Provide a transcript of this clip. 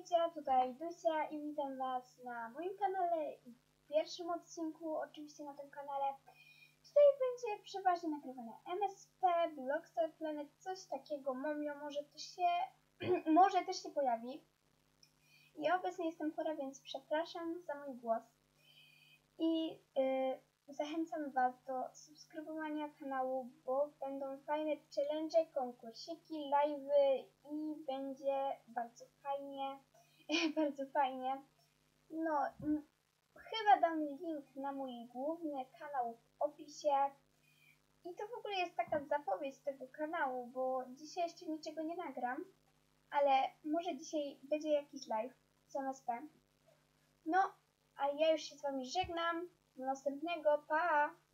Witajcie, tutaj Dusia i witam Was na moim kanale i w pierwszym odcinku oczywiście na tym kanale. Tutaj będzie przeważnie nagrywane MSP, Blockstar Planet, coś takiego, Momio może też się pojawi. I obecnie jestem chora, więc przepraszam za mój głos. I zachęcam Was do subskrybowania kanału, bo będą fajne challenge, konkursiki, live'y i będzie bardzo fajnie, bardzo fajnie. No, chyba dam link na mój główny kanał w opisie. I to w ogóle jest taka zapowiedź tego kanału, bo dzisiaj jeszcze niczego nie nagram, ale może dzisiaj będzie jakiś live z MSP. No, a ja już się z Wami żegnam. Do następnego, pa!